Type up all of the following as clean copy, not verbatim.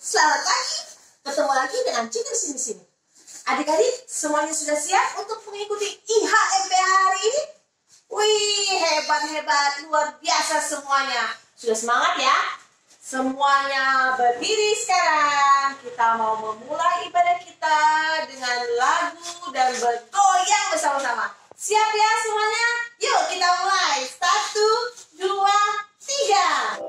Selamat pagi, ketemu lagi dengan Citrus di sini. Adik-adik, semuanya sudah siap untuk mengikuti IHMP hari ini? Wih, hebat, luar biasa semuanya. Sudah semangat ya? Semuanya berdiri sekarang. Kita mau memulai ibadah kita dengan lagu dan bergoyang bersama-sama. Siap ya semuanya? Yuk kita mulai. 1, 2, 3.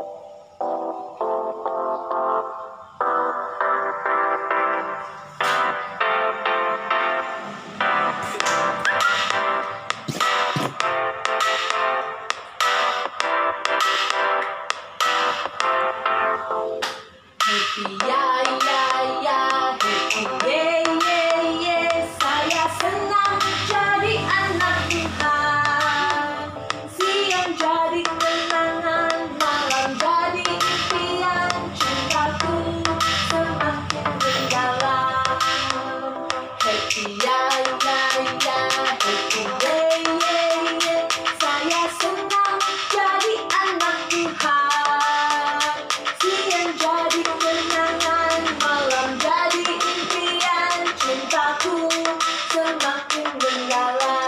Happy ya ya ya, happy ye ye ye. Saya senang jadi anak Tuhan. Siang jadi kenangan, malam jadi impian. Cintaku semakin mendalam. Happy ya ya ya, happy ye ye ye. Saya senang jadi anak Tuhan. Siang jadi kenangan, malam jadi impian. Cintaku semakin mendalam.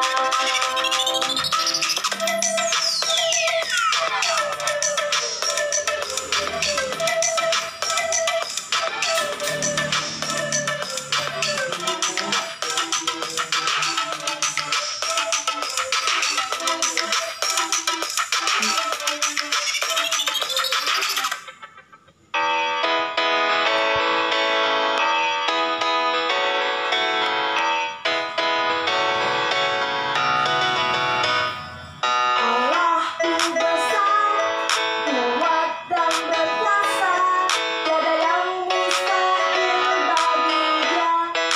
Allahku besar, kuat dan berkuasa, tiada yang mustahil bagi Dia.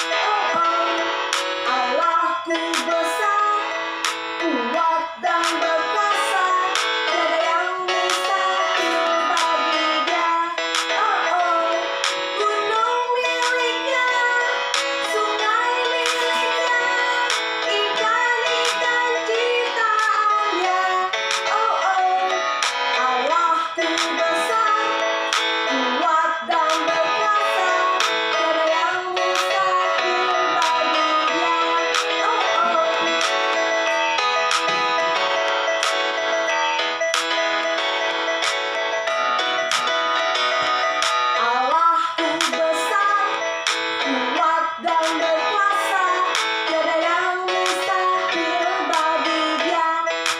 Allahku besar, kuat dan berkuasa, tiada yang mustahil bagi Dia. Gunung miliknya, sungai miliknya, ikan-ikan ciptaannya. Allahku besar, kuat dan berkuasa, tiada yang mustahil bagi Dia. Allahku besar, kuat dan berkuasa, tiada yang mustahil bagi Dia.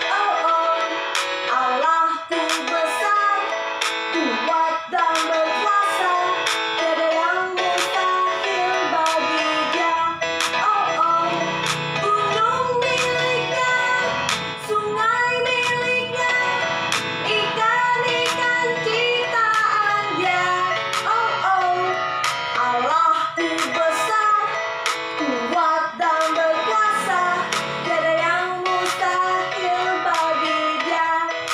Allahku besar, kuat dan berkuasa, tiada yang mustahil bagi Dia. Gunung miliknya, sungai miliknya, ikan-ikan ciptaan Dia. Allahku besar, kuat dan berkuasa, tiada yang mustahil bagi Dia.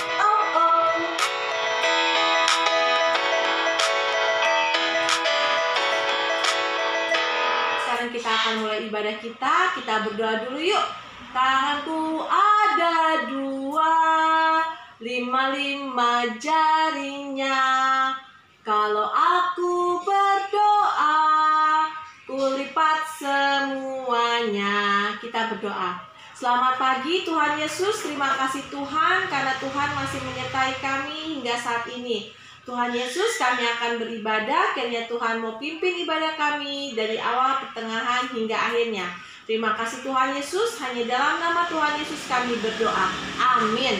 Sekarang kita akan mulai ibadah kita. Kita berdoa dulu yuk. Tanganku ada 2, 5 jarinya. Kalau aku berdoa, kulipat semuanya. Kita berdoa. Selamat pagi Tuhan Yesus. Terima kasih Tuhan karena Tuhan masih menyertai kami hingga saat ini. Tuhan Yesus, kami akan beribadah. Kiranya Tuhan mau pimpin ibadah kami dari awal, pertengahan, hingga akhirnya. Terima kasih Tuhan Yesus. Hanya dalam nama Tuhan Yesus kami berdoa. Amin.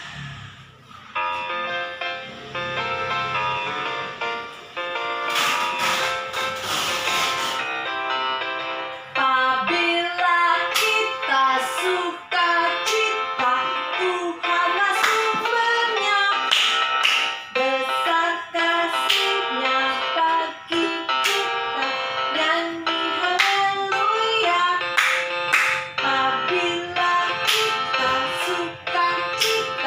Apabila kita suka cita, Tuhanlah sumbernya. Besar kasih-Nya bagi kita, nyanyi haleluya. Apabila kita suka cita,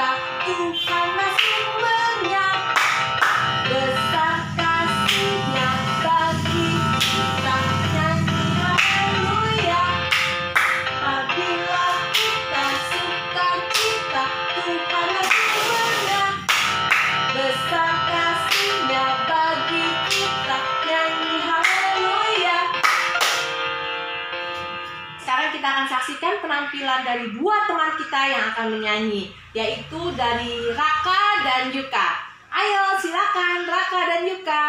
penampilan dari dua teman kita yang akan menyanyi, yaitu dari Raka dan Yuka. Ayo silakan Raka dan Yuka.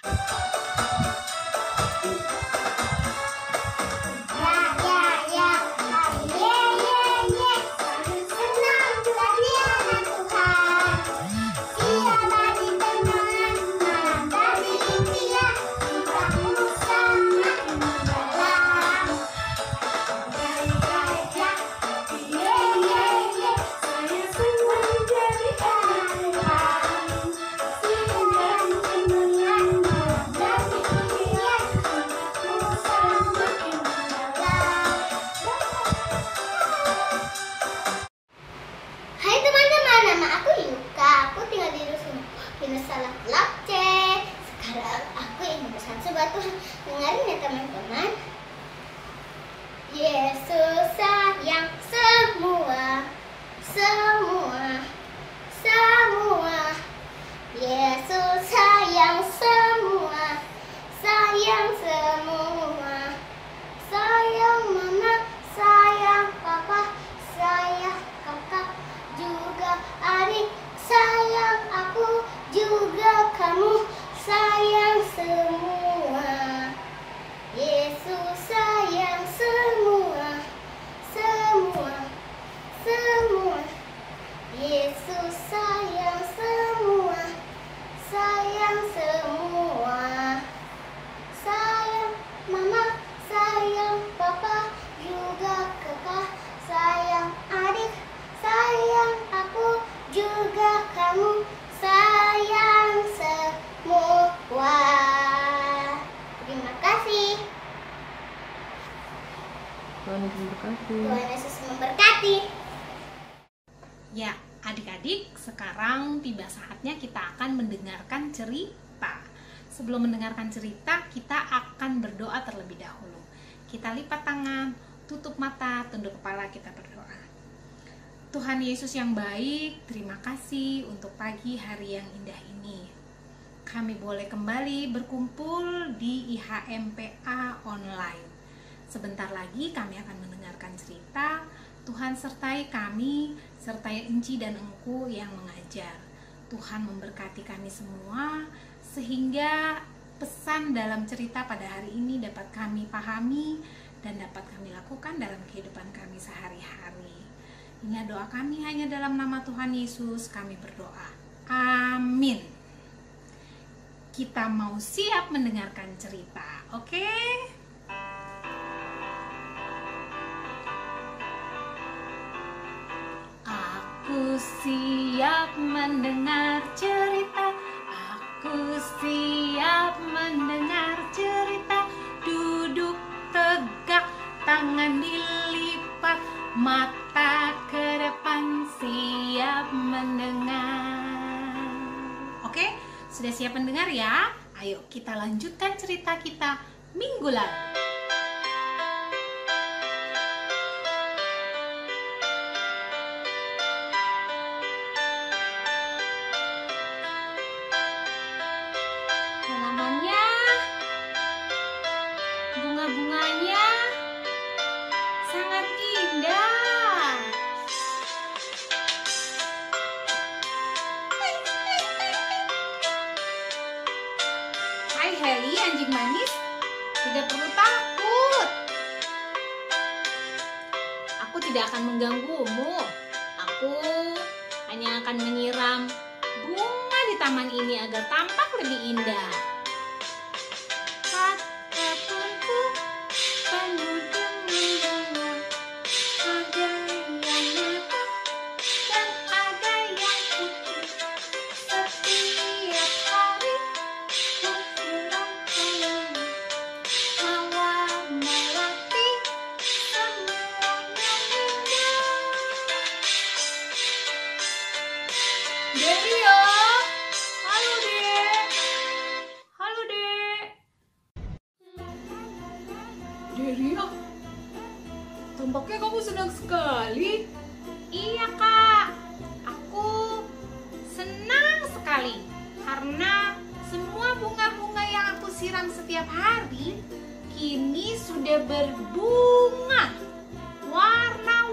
Dengarin ya teman-teman. Yesus sayang semua, semua, semua. Yesus sayang semua, sayang semua. Sayang mama, sayang papa, sayang kakak, juga adik. Sayang aku, juga kamu. Sayang semua. Yesus sayang semua, semua, semua. Yesus sayang semua, sayang semua. Sayang mama, sayang papa, juga kakak, sayang adik. Sayang aku, juga kamu. Sayang semua. Terima kasih. Tuhan memberkati. Tuhan Yesus memberkati. Ya, adik-adik, sekarang tiba saatnya kita akan mendengarkan cerita. Sebelum mendengarkan cerita, kita akan berdoa terlebih dahulu. Kita lipat tangan, tutup mata, tunduk kepala, kita berdoa. Tuhan Yesus yang baik, terima kasih untuk pagi hari yang indah ini. Kami boleh kembali berkumpul di IHMPA online. Sebentar lagi kami akan mendengarkan cerita. Tuhan sertai kami, sertai Enci dan Engku yang mengajar. Tuhan memberkati kami semua, sehingga pesan dalam cerita pada hari ini dapat kami pahami dan dapat kami lakukan dalam kehidupan kami sehari-hari. Ini doa kami hanya dalam nama Tuhan Yesus kami berdoa. Amin. Kita mau siap mendengarkan cerita, oke? Aku siap mendengar cerita. Aku siap mendengar cerita. Duduk tegak, tangan dilipat, mata ke depan, siap mendengar. Oke, sudah siap mendengar ya? Ayo kita lanjutkan cerita kita minggu lalu. Tanamannya, bunga-bunganya sangat indah. Hai Heli, anjing manis, tidak perlu takut. Aku tidak akan mengganggumu. Aku hanya akan menyiram bunga di taman ini agar tampak lebih indah. Kebunku penuh dengan bunga, ada yang merah dan ada yang putih. Setiap hari ku siram hawa melati, semuanya indah. Delia, halo Dek. Halo Dek. Delia, tampaknya kamu senang sekali. Iya Kak, aku senang sekali karena semua bunga-bunga yang aku siram setiap hari kini sudah berbunga warna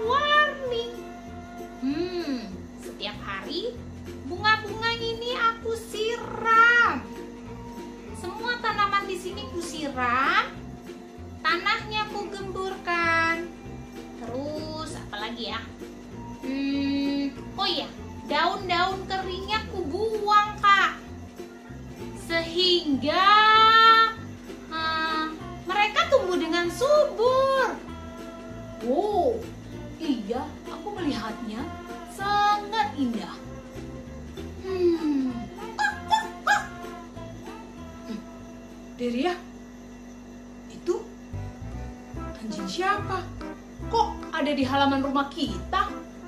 iya, daun-daun keringnya kubuang, Kak. Sehingga mereka tumbuh dengan subur. Oh, iya, aku melihatnya sangat indah. Deria, itu anjing siapa? Kok ada di halaman rumah kita?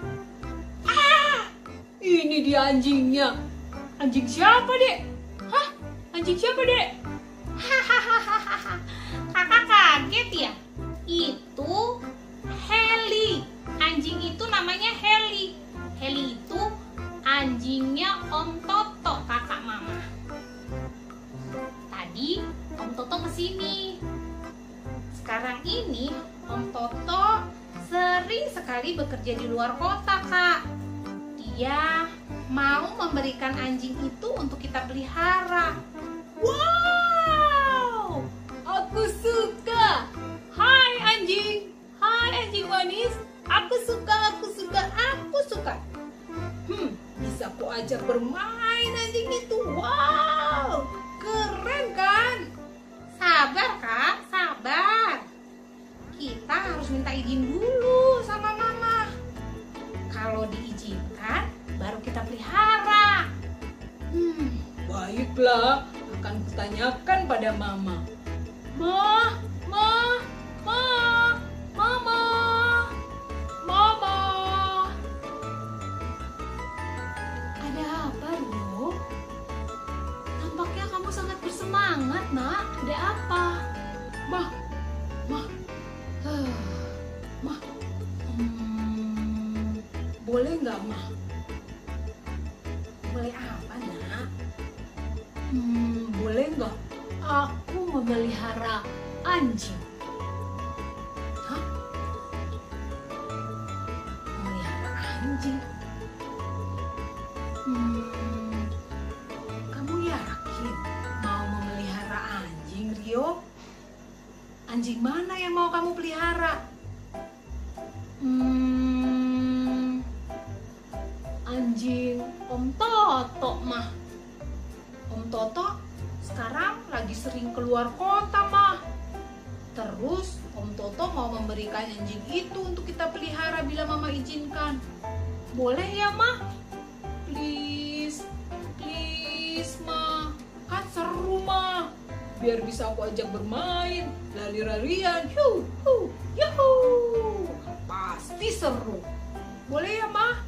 Ini dia anjingnya. Anjing siapa, Dek? Hah? Anjing siapa, Dek? Hahaha. Kakak kaget ya? Itu Heli. Anjing itu namanya Heli. Heli itu anjingnya Om Toto, kakak mama. Tadi Om Toto kesini. Sekarang ini Om Toto sering sekali bekerja di luar kota, Kak. Dia mau memberikan anjing itu untuk kita pelihara. Wow, aku suka. Hai anjing manis. Aku suka. Bisa aku ajak bermain anjing itu. Wow, keren kan? Sabar, Kak, sabar. Kita harus minta izin dulu sama mama. Kalau diizinkan, baru kita pelihara. Baiklah, akan kutanyakan pada mama. Mama. Ada apa, Dok? Nampaknya kamu sangat bersemangat, Nak. Ada apa? Mah. Boleh nggak, Mah? Boleh apa, Nak? Boleh nggak aku memelihara anjing? Hah? Memelihara anjing? Kamu yakin mau memelihara anjing, Rio? Anjing mana yang mau kamu pelihara? Anjing Om Toto, Mah. Om Toto sekarang lagi sering keluar kota, Mah. Terus Om Toto mau memberikan anjing itu untuk kita pelihara bila Mama izinkan. Boleh ya, Mah? Please, Mah. Kan seru, Mah. Biar bisa aku ajak bermain, lari-larian, yuhu. Pasti seru. Boleh ya, Mah?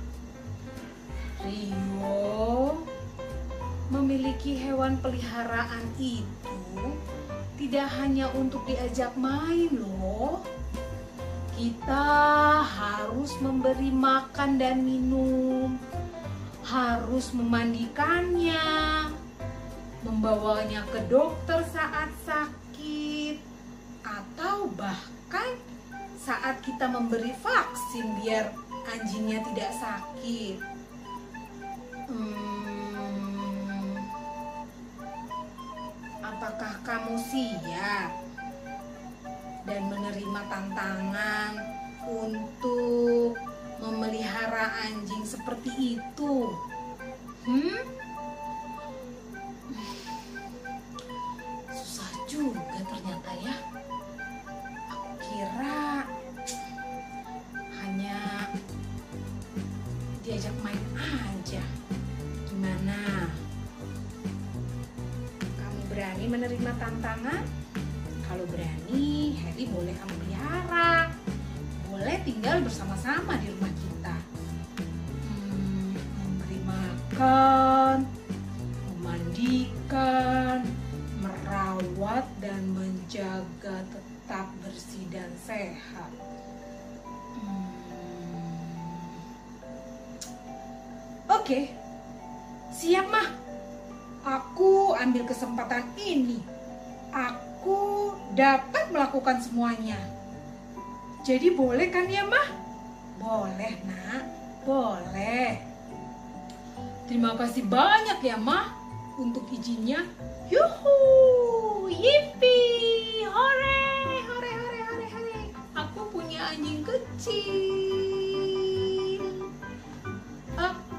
Rio, memiliki hewan peliharaan itu tidak hanya untuk diajak main loh. Kita harus memberi makan dan minum, harus memandikannya, membawanya ke dokter saat sakit, atau bahkan saat kita memberi vaksin biar anjingnya tidak sakit. Apakah kamu siap dan menerima tantangan untuk memelihara anjing seperti itu? Susah juga ternyata ya. Aku kira hanya diajak main aja. Gimana? Kamu berani menerima tantangan? Kalau berani, Heli boleh kamu pelihara. Boleh tinggal bersama-sama di rumah kita. Memberi makan, memandikan, merawat dan menjaga tetap bersih dan sehat. Oke, siap, Mah. Aku ambil kesempatan ini. Aku dapat melakukan semuanya. Jadi boleh kan ya, Mah? Boleh, Nak. Boleh. Terima kasih banyak ya, Mah, untuk izinnya. Yuhu, yipi, hore. Aku punya anjing kecil.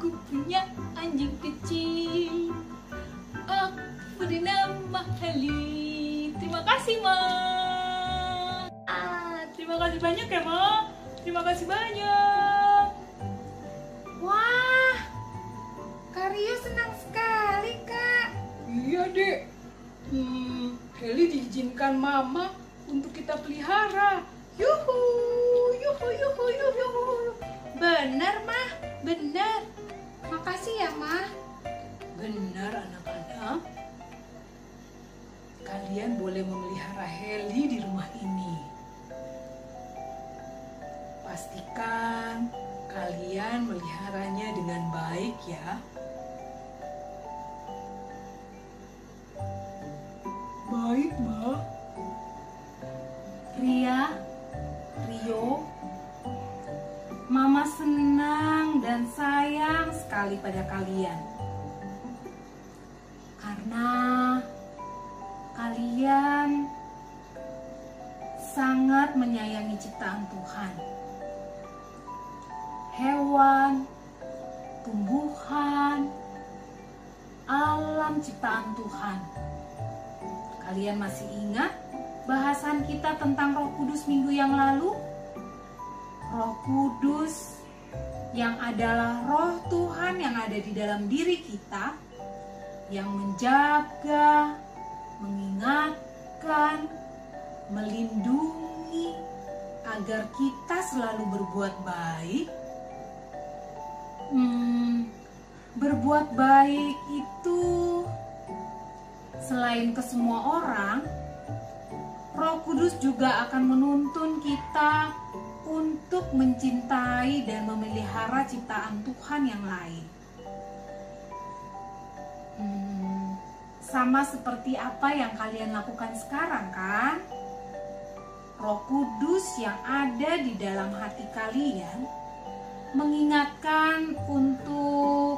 kasih banyak ya, Ma. Terima kasih banyak. Wah, Kak Rio senang sekali, Kak. Iya, Dek. Heli diizinkan Mama untuk kita pelihara. Yuhu, yuhu, yuhu, yuhu, yuhu. Bener, Mah. Bener. Makasih ya, Mah. Benar, anak-anak. Kalian boleh memelihara Heli di rumah ini. Pastikan kalian meliharanya dengan baik ya. Baik, Ma. Rio, Mama senang dan sayang sekali pada kalian. Karena kalian sangat menyayangi ciptaan Tuhan. Hewan, tumbuhan, alam ciptaan Tuhan. Kalian masih ingat bahasan kita tentang Roh Kudus minggu yang lalu? Roh Kudus yang adalah Roh Tuhan yang ada di dalam diri kita, yang menjaga, mengingatkan, melindungi agar kita selalu berbuat baik. Berbuat baik itu selain ke semua orang, Roh Kudus juga akan menuntun kita untuk mencintai dan memelihara ciptaan Tuhan yang lain. Sama seperti apa yang kalian lakukan sekarang, kan? Roh Kudus yang ada di dalam hati kalian mengingatkan untuk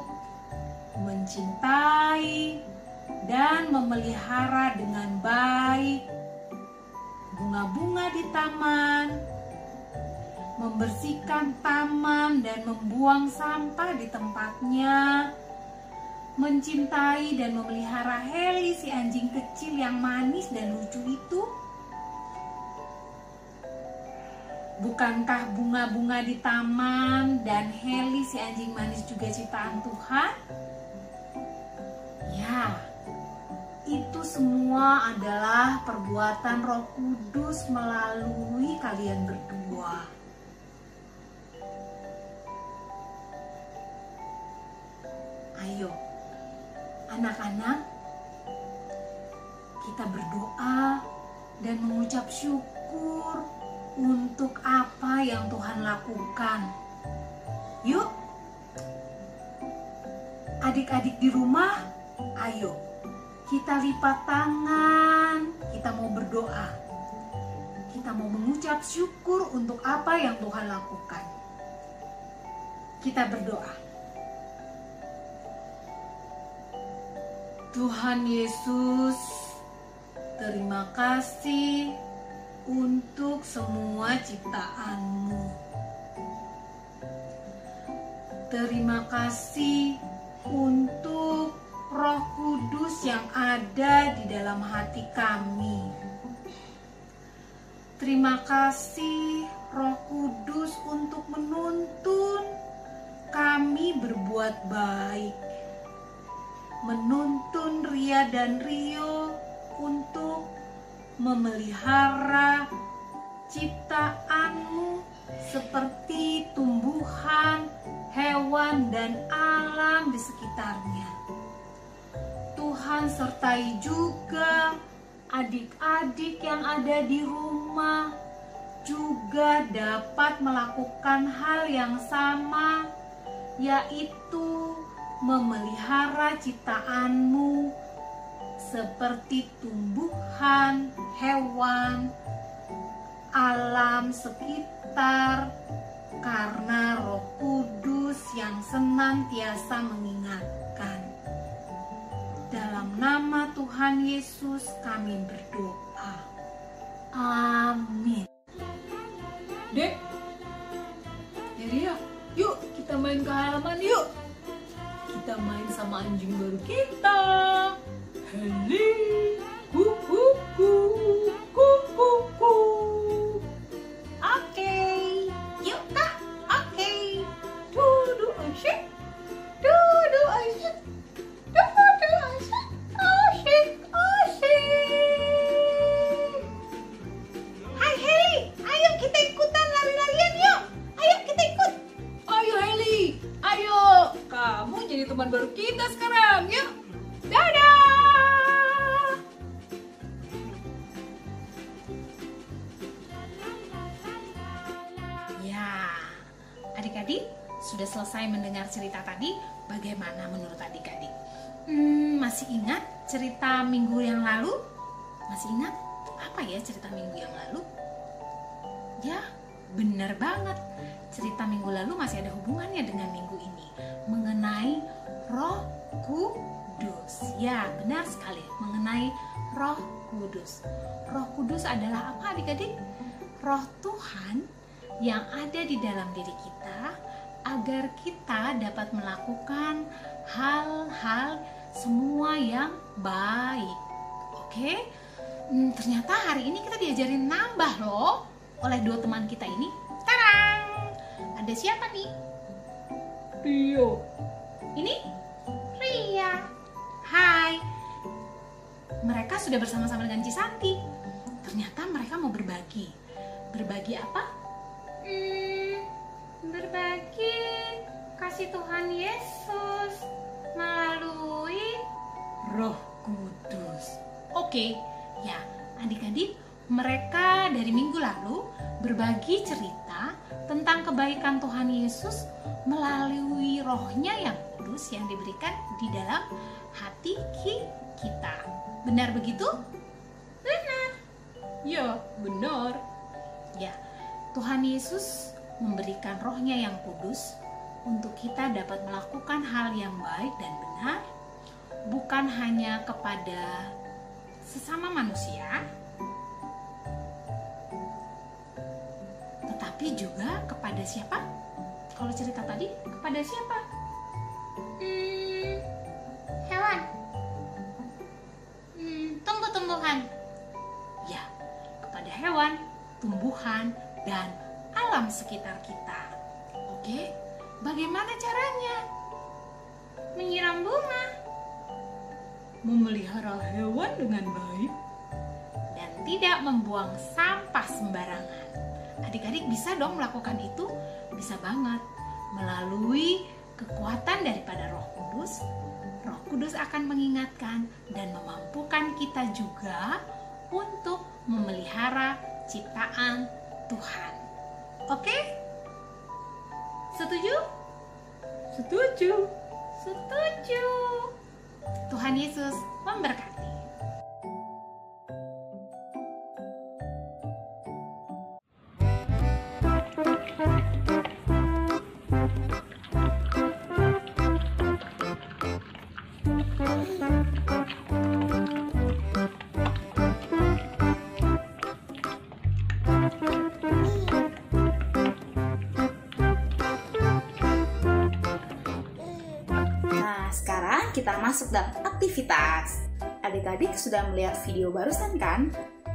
mencintai dan memelihara dengan baik bunga-bunga di taman, membersihkan taman dan membuang sampah di tempatnya, mencintai dan memelihara Heli, si anjing kecil yang manis dan lucu itu. Bukankah bunga-bunga di taman dan Heli, si anjing manis juga ciptaan Tuhan? Ya, itu semua adalah perbuatan Roh Kudus melalui kalian berdua. Ayo, anak-anak, kita berdoa dan mengucap syukur untuk apa yang Tuhan lakukan. Yuk, adik-adik di rumah, ayo kita lipat tangan, kita mau berdoa. Kita mau mengucap syukur untuk apa yang Tuhan lakukan. Kita berdoa. Tuhan Yesus, terima kasih untuk semua ciptaan-Mu. Terima kasih untuk Roh Kudus yang ada di dalam hati kami. Terima kasih Roh Kudus untuk menuntun kami berbuat baik. Menuntun Ria dan Rio untuk memelihara ciptaan-Mu seperti tumbuhan, hewan, dan alam di sekitarnya. Tuhan sertai juga adik-adik yang ada di rumah juga dapat melakukan hal yang sama, yaitu memelihara ciptaan-Mu seperti tumbuhan, hewan, alam sekitar, karena Roh Kudus yang senantiasa mengingatkan. Dalam nama Tuhan Yesus kami berdoa. Amin. Dek, Ria, yuk kita main ke halaman yuk. Kita main sama anjing baru kita. Heli, kuku, kuku, kuku. Oke. jadi teman baru kita sekarang. Yuk, dadah! Ya, adik-adik sudah selesai mendengar cerita tadi. Bagaimana menurut adik-adik? Masih ingat cerita minggu yang lalu? Masih ingat apa ya cerita minggu yang lalu? Ya, benar banget. Cerita minggu lalu masih ada hubungannya dengan minggu ini, mengenai Roh Kudus. Ya, benar sekali, mengenai Roh Kudus. Roh Kudus adalah apa adik-adik? Roh Tuhan yang ada di dalam diri kita agar kita dapat melakukan hal-hal semua yang baik. Oke? Ternyata hari ini kita diajarin nambah loh oleh dua teman kita ini. Tarang! Ada siapa nih? Rio. Ini Ria. Hai. Mereka sudah bersama-sama dengan Cisanti. Ternyata mereka mau berbagi. Berbagi apa? Berbagi kasih Tuhan Yesus melalui Roh Kudus. Oke, ya adik-adik, mereka dari minggu lalu berbagi cerita tentang kebaikan Tuhan Yesus melalui rohnya yang kudus yang diberikan di dalam hati kita. Benar begitu? Benar. Ya, benar. Ya, Tuhan Yesus memberikan rohnya yang kudus untuk kita dapat melakukan hal yang baik dan benar, bukan hanya kepada sesama manusia, tetapi juga kepada siapa? Kalau cerita tadi, kepada siapa? Hewan. Tumbuh-tumbuhan. Ya, kepada hewan, tumbuhan, dan alam sekitar kita. Oke, bagaimana caranya? Menyiram bunga, Memelihara hewan dengan baik. dan tidak membuang sampah sembarangan. Adik-adik bisa dong melakukan itu? Bisa banget. Melalui kekuatan daripada Roh Kudus, Roh Kudus akan mengingatkan dan memampukan kita juga untuk memelihara ciptaan Tuhan. Oke? Setuju? Setuju. Setuju. Tuhan Yesus memberkati. Nah, sekarang kita masuk dalam aktivitas. Adik-adik sudah melihat video barusan kan?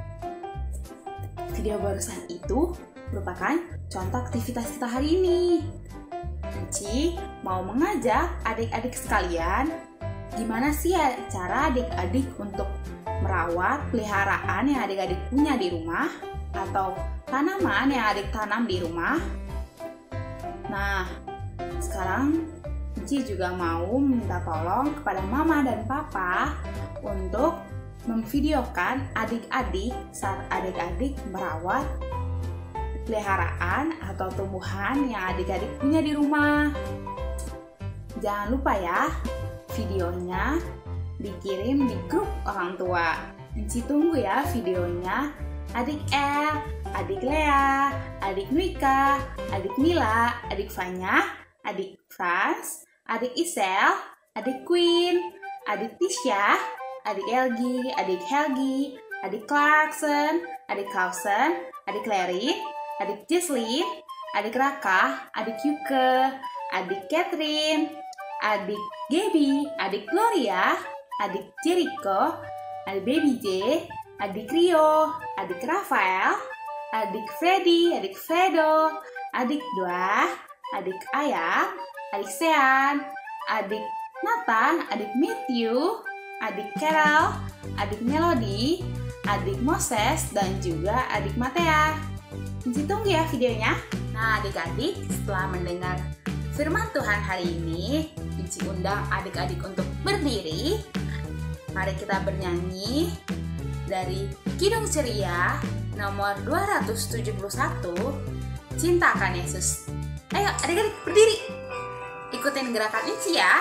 Video barusan itu merupakan contoh aktivitas kita hari ini. Enci mau mengajak adik-adik sekalian gimana sih ya cara adik-adik untuk merawat peliharaan yang adik-adik punya di rumah atau tanaman yang adik tanam di rumah. Nah, sekarang Enci juga mau minta tolong kepada mama dan papa untuk memvideokan adik-adik saat adik-adik merawat peliharaan atau tumbuhan yang adik-adik punya di rumah. Jangan lupa ya, videonya dikirim di grup orang tua. Enci tunggu ya videonya. Adik El, adik Lea, adik Nwika, adik Mila, adik Fanya, adik Frans, adik Isel, adik Queen, adik Tisha, adik Elgi, adik Helgi, adik Clarkson, adik Clausen, adik Larry, adik Jesslyn, adik Raka, adik Yuke, adik Catherine, adik Gaby, adik Gloria, adik Jericho, adik Baby J, adik Rio, adik Rafael, adik Freddy, adik Fredo, adik Dua, adik Ayam, adik Sean, adik Nathan, adik Matthew, adik Carol, adik Melody, adik Moses, dan juga adik Matea. Enci tunggu ya videonya. Nah adik-adik, setelah mendengar Firman Tuhan hari ini, Inci undang adik-adik untuk berdiri. Mari kita bernyanyi dari Kidung Ceria nomor 271, Cinta Akan Yesus. Ayo adik-adik berdiri, ikutin gerakan Inci ya.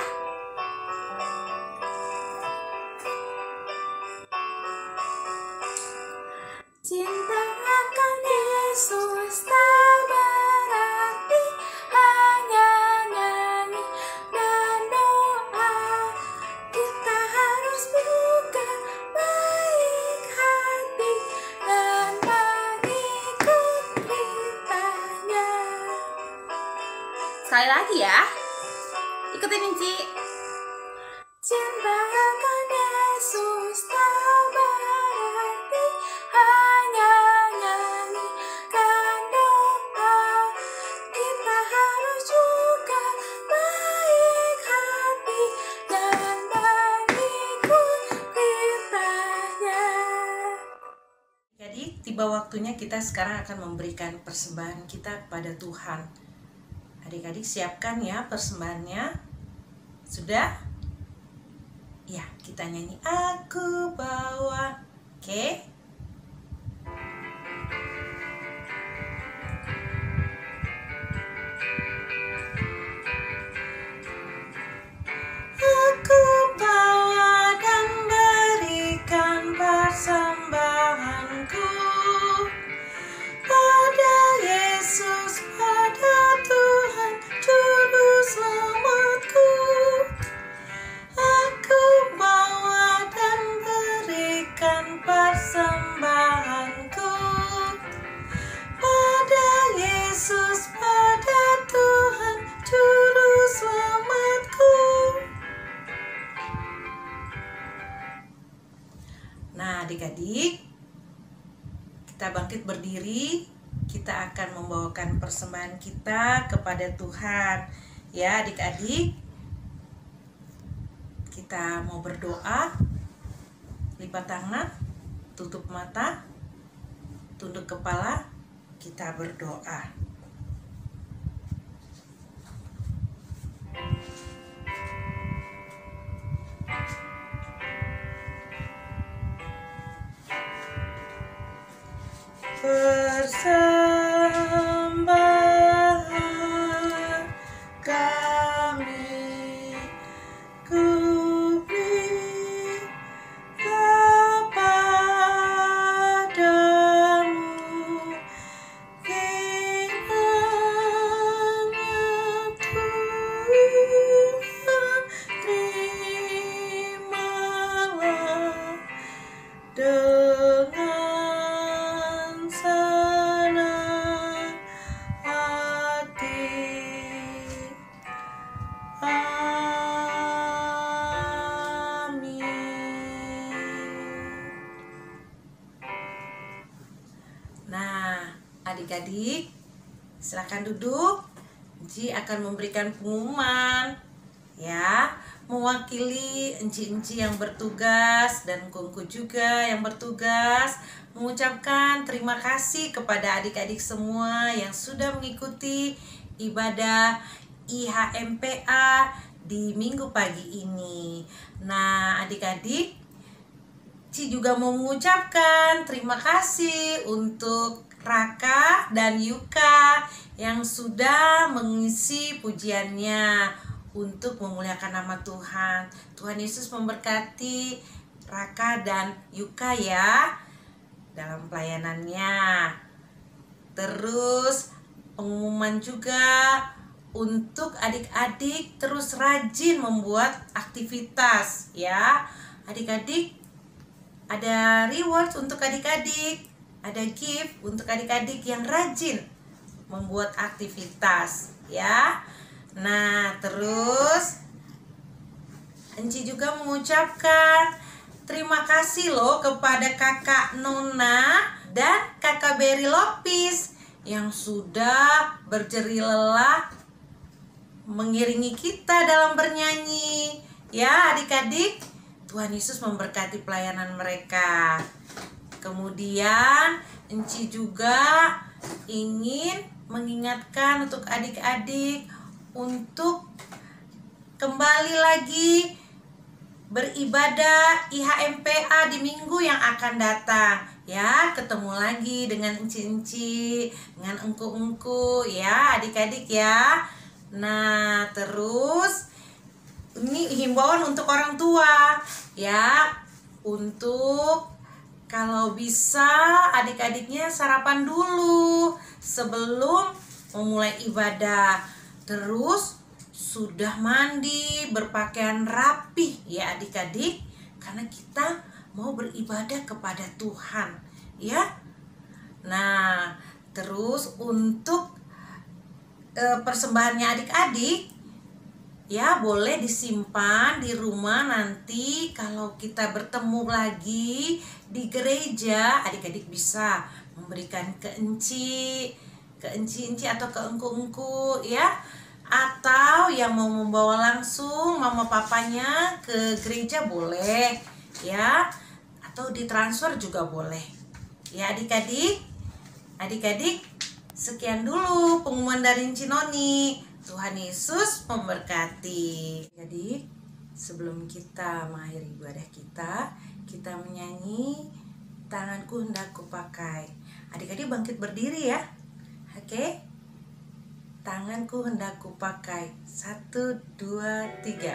Cinta akan Yesus tak berarti hanya nyanyi dan doa. Kita harus buka baik hati dan mengikut perintahnya. Sekali lagi ya, ikutin Inci. Cinta akan Yesus tak berarti hanya nyanyi dan doa. Kita harus juga baik hati dan mengikut perintahnya. Jadi tiba waktunya kita sekarang akan memberikan persembahan kita kepada Tuhan. Adik-adik siapkan ya persembahannya. Sudah? Ya, kita nyanyi Aku Bawa. Oke? Aku bawa dan berikan persembahanku pada Yesus, pada Tuhan Juru Selamatku. Aku bawa dan berikan persembahanku pada Yesus, pada Tuhan Juru Selamatku. Nah, adik-adik, kita bangkit berdiri. Kita akan membawakan persembahan kita kepada Tuhan. Ya, adik-adik, kita mau berdoa. Lipat tangan, tutup mata, tunduk kepala, kita berdoa. Persembahan kami ku beri kepadamu, kiranya Tuhan terimalah dengan senang hati. Amin. Nah, adik-adik, silakan duduk. Enci akan memberikan pengumuman ya, mewakili enci-enci yang bertugas dan kungku juga yang bertugas mengucapkan terima kasih kepada adik-adik semua yang sudah mengikuti ibadah IHMPA di minggu pagi ini. Nah, adik-adik, Ci juga mau mengucapkan terima kasih untuk Raka dan Yuka yang sudah mengisi pujiannya untuk memuliakan nama Tuhan. Tuhan Yesus memberkati Raka dan Yuka ya dalam pelayanannya. Terus pengumuman juga untuk adik-adik terus rajin membuat aktivitas ya. Adik-adik, ada reward untuk adik-adik, ada gift untuk adik-adik yang rajin membuat aktivitas ya. Nah, terus Enci juga mengucapkan terima kasih loh kepada kakak Nona dan kakak Berry Lopis yang sudah berjeri lelah mengiringi kita dalam bernyanyi. Ya adik-adik, Tuhan Yesus memberkati pelayanan mereka. Kemudian Enci juga ingin mengingatkan untuk adik-adik untuk kembali lagi beribadah IHMPA di minggu yang akan datang. Ya, ketemu lagi dengan enci-enci, dengan engku-engku ya adik-adik ya. Nah, terus ini himbauan untuk orang tua ya, untuk kalau bisa adik-adiknya sarapan dulu sebelum memulai ibadah. Terus sudah mandi, berpakaian rapi ya adik-adik, karena kita mau beribadah kepada Tuhan ya. Nah, terus untuk persembahannya adik-adik ya boleh disimpan di rumah, nanti kalau kita bertemu lagi di gereja adik-adik bisa memberikan ke enci-enci atau ke engku-engku ya, atau yang mau membawa langsung mama papanya ke gereja boleh ya, atau ditransfer juga boleh ya adik-adik. Adik-adik, sekian dulu pengumuman dari Enci Noni. Tuhan Yesus memberkati. Jadi sebelum kita mengakhiri ibadah kita menyanyi Tanganku Hendak Kupakai. Adik-adik bangkit berdiri ya. Oke. Tanganku hendak kupakai. 1, 2, 3.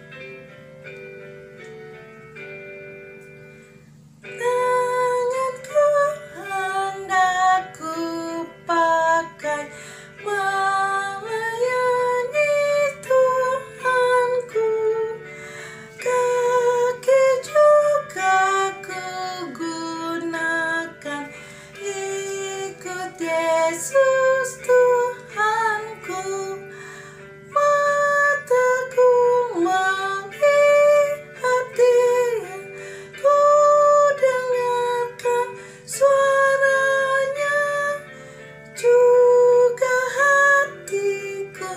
Tanganku hendak kupakai melayani Tuhanku, kaki juga kugunakan ikut Yesus Tuhanku, mataku melihat Dia, ku dengarkan suaranya, juga hatiku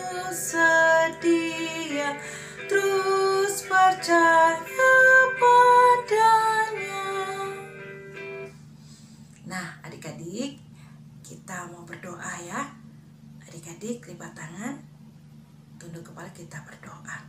sedia terus percaya padanya. Nah adik-adik, kita mau berdoa ya. Adik-adik lipat tangan, tunduk kepala, kita berdoa.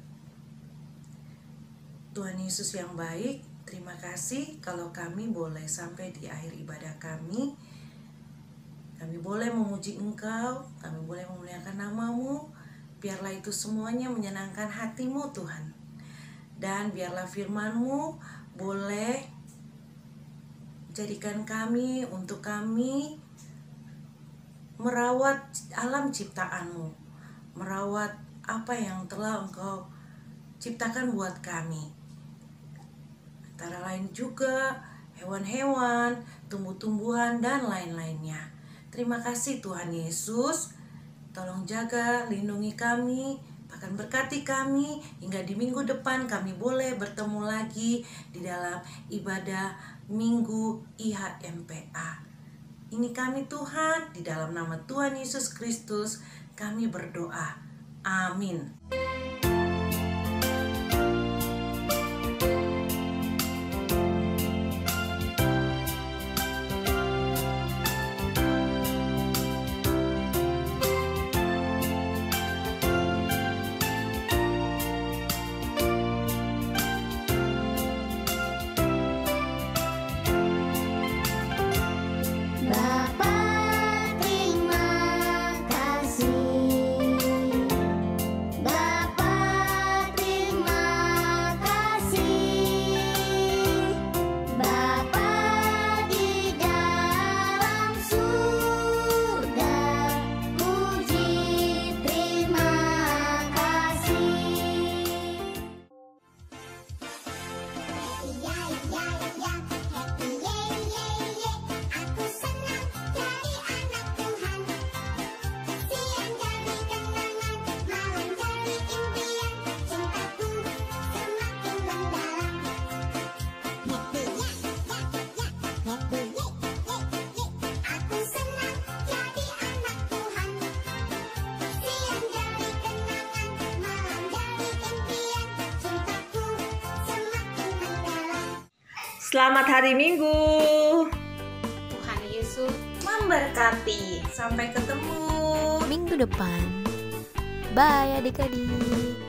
Tuhan Yesus yang baik, terima kasih kalau kami boleh sampai di akhir ibadah kami. Kami boleh memuji Engkau, kami boleh memuliakan nama-Mu. Biarlah itu semuanya menyenangkan hati-Mu Tuhan. Dan biarlah firman-Mu boleh jadikan kami, untuk kami merawat alam ciptaan-Mu, merawat apa yang telah Engkau ciptakan buat kami. Antara lain juga hewan-hewan, tumbuh-tumbuhan, dan lain-lainnya. Terima kasih Tuhan Yesus. Tolong jaga, lindungi kami, bahkan berkati kami hingga di minggu depan kami boleh bertemu lagi di dalam ibadah Minggu IHMPA. Ini kami Tuhan, di dalam nama Tuhan Yesus Kristus kami berdoa. Amin. Bapa, terima kasih. Bapa, terima kasih. Bapa di dalam surga, puji terima kasih. Happy aku senang jadi anak Tuhan. Siang jadi kenangan, malam jadi impian, cintaku semakin mendalam. Happy aku senang jadi anak Tuhan. Siang jadi kenangan, malam jadi impian, cintaku semakin mendalam. Selamat hari Minggu. Tuhan Yesus Memberkati. Sampai ketemu. minggu depan. Bye adik-adik.